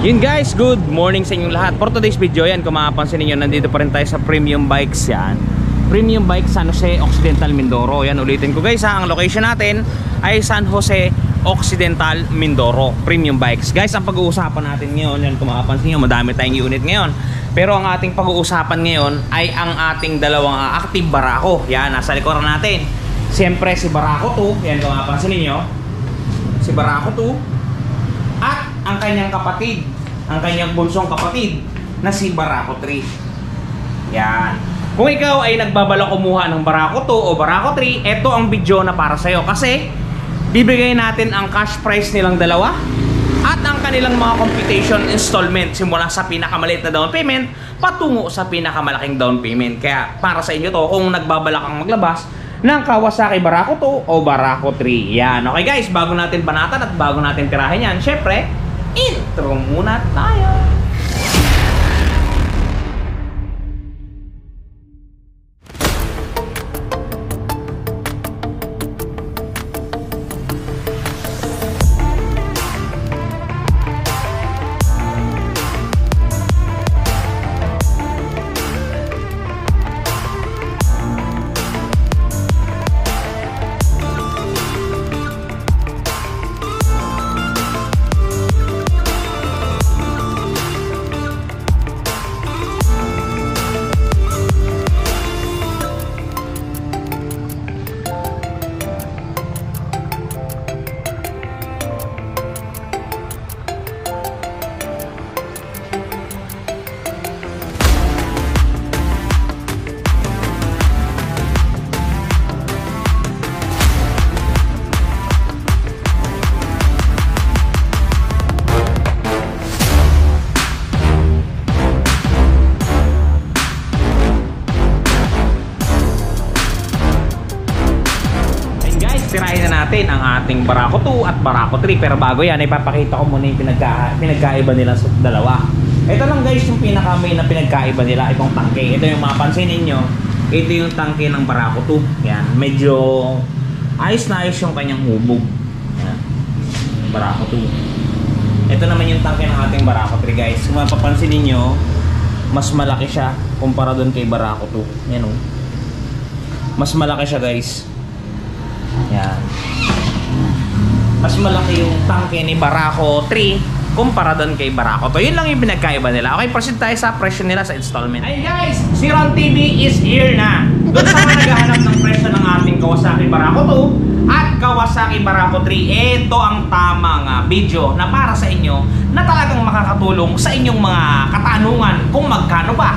Yun guys, good morning sa inyong lahat. For today's video yan, kung mapapansin niyo, nandito pa rin tayo sa Premium Bikes yan. Premium Bikes San Jose Occidental Mindoro. Yan, ulitin ko guys ha, ang location natin ay San Jose Occidental Mindoro Premium Bikes. Guys, ang pag-uusapan natin ngayon, yan kung mapapansin niyo, madami tayong unit ngayon. Pero ang ating pag-uusapan ngayon ay ang ating dalawang active Barako. Yan, nasa likuran natin. Siyempre si Barako 2, yan kung mapapansin niyo, si Barako 2 at ang kanyang kapatid, ang kanyang bunsong kapatid na si Barako 3. Yan. Kung ikaw ay nagbabalak kumuha ng Barako 2 o Barako 3, ito ang video na para sa'yo. Kasi bibigay natin ang cash price nilang dalawa at ang kanilang mga computation installment simula sa pinakamaliit na down payment patungo sa pinakamalaking down payment. Kaya para sa inyo to kung nagbabalak kang maglabas ng Kawasaki Barako 2 o Barako 3. Yan. Okay guys, bago natin banatan at bago natin tirahin yan, syempre, intro muna tayo. Tirahin na natin ang ating Barako 2 at Barako 3. Pero bago yan, ipapakita ko muna yung pinagkaiba nila sa dalawa. Ito lang guys yung pinaka-main na pinagkaiba nila, itong tangke. Ito yung mapansin ninyo, ito yung tangke ng Barako 2. Yan, medyo ayos na ayos yung kanyang hubog. Yan, Barako 2. Ito naman yung tangke ng ating Barako 3 guys. Kung mapapansin ninyo, mas malaki siya kumpara doon kay Barako 2. Yan o. Mas malaki siya guys. Yan. Mas malaki yung tangke ni Barako 3 kumpara doon kay Barako 2. Yun lang yung pinagkaiba nila. Okay, proceed tayo sa presyo nila sa installment. Hey guys, si Ron TV is here na. Doon sa mga naghahanap ng presyo ng ating Kawasaki Barako 2 at Kawasaki Barako 3, ito ang tamang video na para sa inyo na talagang makakatulong sa inyong mga katanungan kung magkano ba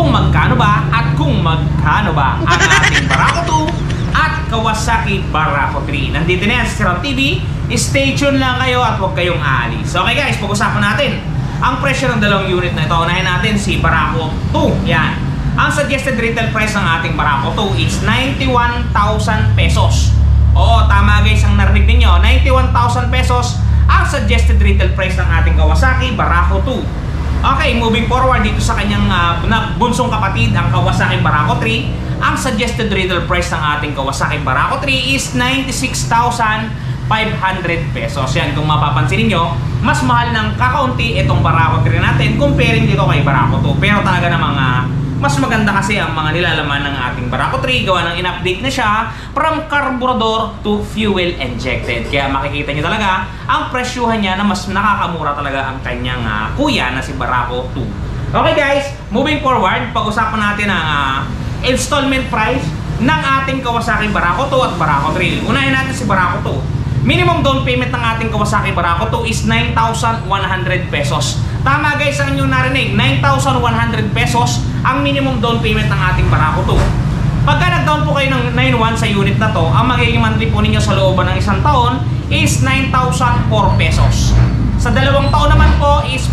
at kung magkano ba ang ating Barako 2 at Kawasaki Barako 3. Nandito na yan sa Ron TV. Stay tuned lang kayo at huwag kayong aalis. So, okay guys, pag-usapan natin ang presyo ng dalawang unit na ito. Unahin natin si Barako 2. Yan. Ang suggested retail price ng ating Barako 2 is 91,000 pesos. Oo, tama guys ang narinig ninyo. 91,000 pesos ang suggested retail price ng ating Kawasaki Barako 2. Okay, moving forward dito sa kanyang bunsong kapatid, ang Kawasaki Barako 3. Ang suggested retail price ng ating Kawasaki Barako 3 is 96,500 pesos. Yan, kung mapapansin niyo, mas mahal ng kakaunti itong Barako 3 natin comparing dito kay Barako 2. Pero talaga namang mas maganda kasi ang mga nilalaman ng ating Barako 3. Gawa ng in-update na siya from carburetor to fuel injected. Kaya makikita niyo talaga ang presyuhan niya na mas nakakamura talaga ang kanyang kuya na si Barako 2. Okay guys, moving forward, pag-usapan natin ang installment price ng ating Kawasaki Barako 2 at Barako 3. Unahin natin si Barako 2. Minimum down payment ng ating Kawasaki Barako 2 is 9,100 pesos. Tama guys ang inyong narinig, 9,100 pesos ang minimum down payment ng ating Barako 2. Pagka nag-down po kayo ng 9,100 sa unit na to, ang magiging monthly po ninyo sa looban ng isang taon is 9,004 pesos. Sa dalawang taon naman po is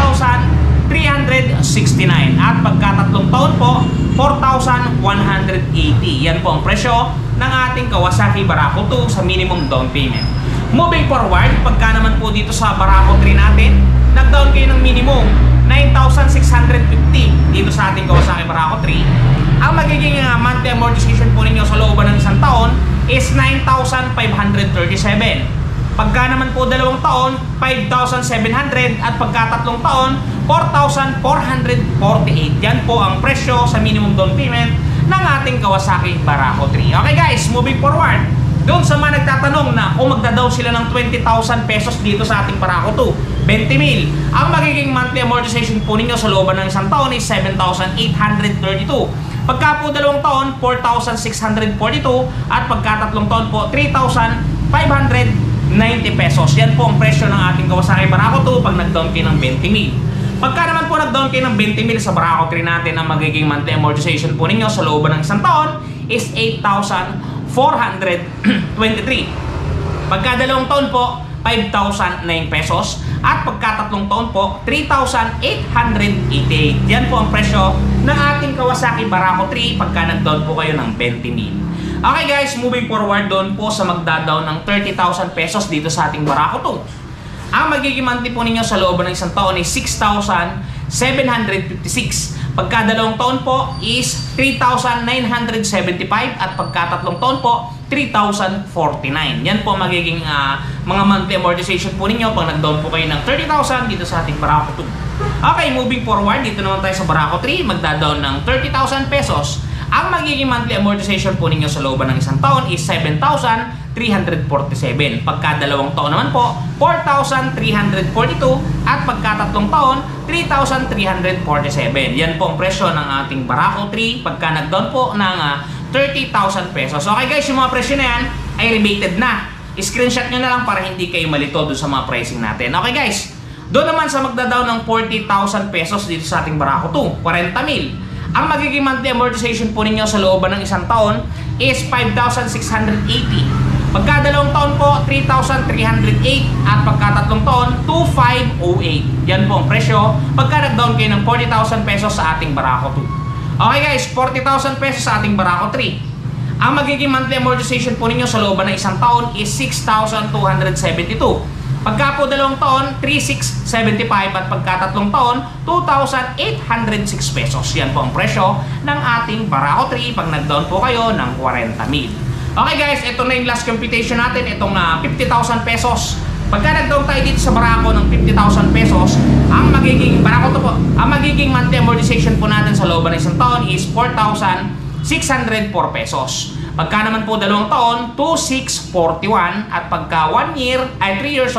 5,369. At pagka tatlong taon po, 4,180. Yan po ang presyo ng ating Kawasaki Barako 2 sa minimum down payment. Moving forward, pagka naman po dito sa Barako 3 natin, nag-down kayo ng minimum 9,650 dito sa ating Kawasaki Barako 3. Ang magiging monthly amortization po ninyo sa looban ng isang taon is 9,537. Pagka naman po 2 taon, 5,700 at pagka 3 taon, 4,448. Yan po ang presyo sa minimum down payment ng ating Kawasaki Barako 3. Okay guys, moving forward. Doon sa mga nagtatanong na kung magda-down sila ng 20,000 pesos dito sa ating Barako 2, 20,000. Ang magiging monthly amortization po ninyo sa looban ng isang taon is 7,832. Pagka po 2 taon, 4,642 at pagka 3 taon po, 3,590 pesos. Yan po ang presyo ng ating Kawasaki Barako 2 pag nag-down kayo ng 20,000. Pagka naman po nag-down kayo ng 20,000 sa Barako 3 natin, ang magiging monthly amortization po ninyo sa looban ng isang taon is 8,423. Pagka 2 taon po, 5,009 pesos. At pagka 3 taon po, 3,888. Yan po ang presyo ng ating Kawasaki Barako 3 pagka nag-down po kayo ng 20,000. Okay guys, moving forward doon po sa magda-down ng 30,000 pesos dito sa ating Barako 2. Ang magiging monthly po ninyo sa loob ng isang taon is 6,756. Pagka 2 taon po is 3,975 at pagka 3 taon po 3,049. Yan po magiging mga monthly amortization po ninyo pag nag-down po kayo ng 30,000 dito sa ating Barako 2. Okay, moving forward, dito naman tayo sa Barako 3, magda-down ng 30,000 pesos. Ang magiging monthly amortization po ninyo sa looban ng isang taon is 7,347. Pagka 2 taon naman po, 4,342 at pagka 3 taon, 3,347. Yan po ang presyo ng ating Barako 3 pagka nag-down po ng 30,000 pesos. Okay guys, yung mga presyo na yan ay rebated na. Screenshot nyo na lang para hindi kayo malito doon sa mga pricing natin. Okay guys, doon naman sa magda-down ng 40,000 pesos dito sa ating Barako 2, 40,000. Ang magiging monthly amortization po ninyo sa looban ng isang taon is 5,680. Pagka 2 taon po, 3,308 at pagka 3 taon, 2,508. Yan po ang presyo pagka nag-down kayo ng 40,000 pesos sa ating Barako 2. Okay guys, 40,000 pesos sa ating Barako 3. Ang magiging monthly amortization po ninyo sa looban ng isang taon is 6,272. Pagka po 2 taon, 3,675 at pagka 3 taon, 2,806 pesos. Yan po ang presyo ng ating Barako 3 pag nag-down po kayo ng 40,000. Okay guys, ito na yung last computation natin, itong 50,000 pesos. Pagka nag-down tayo dito sa Barako ng 50,000 pesos, ang magiging Barako 2 po, ang magiging monthly amortization po natin sa looban ng isang taon is 4,604 pesos. Pagka naman po 2 taon, 2,641 at pagka 3 years,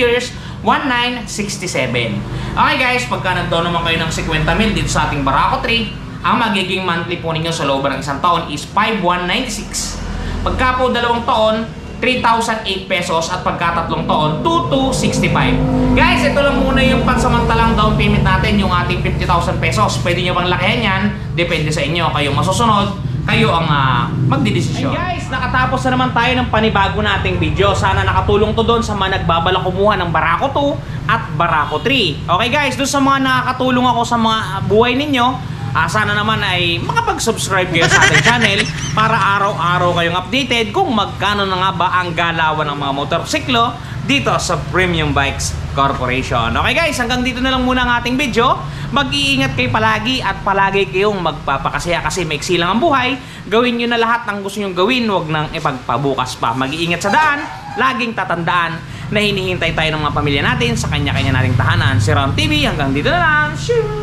1,967. Okay guys, pagka nag-down naman kayo ng 50,000 dito sa ating Barako 3, ang magiging monthly po ninyo sa looban ng isang taon is 5,196. Pagka po 2 taon, 3,008 pesos at pagka 3 taon, 2,265. Guys, ito lang muna yung pansamantalang down payment natin, yung ating 50,000 pesos. Pwede nyo bang lakihan yan? Depende sa inyo. Kayo masusunod, kayo ang magdidesisyon. Hey guys, nakatapos na naman tayo ng panibago nating video. Sana nakatulong to doon sa mga nagbabalak kumuha ng Barako 2 at Barako 3. Okay guys, doon sa mga nakakatulong ako sa mga buhay ninyo, sana naman ay makapag-subscribe kayo sa ating channel para araw-araw kayong updated kung magkano na nga ba ang galawan ng mga motorsiklo dito sa Premium Bikes Corporation. Okay guys, hanggang dito na lang muna ang ating video. Mag-iingat kayo palagi at palagi kayong magpapakasaya kasi maiksi lang ang buhay. Gawin nyo na lahat ng gusto nyo gawin, huwag nang ipagpabukas pa. Mag-iingat sa daan, laging tatandaan na hinihintay tayo ng mga pamilya natin sa kanya-kanya nating tahanan. Si Ram TV, hanggang dito na lang. Shoo!